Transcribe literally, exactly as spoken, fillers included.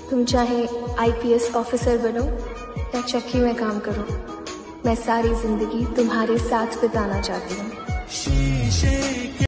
तुम चाहे IPS officer बनो या चक्की में काम करो, मैं सारी जिंदगी तुम्हारे साथ बिताना चाहती हूँ।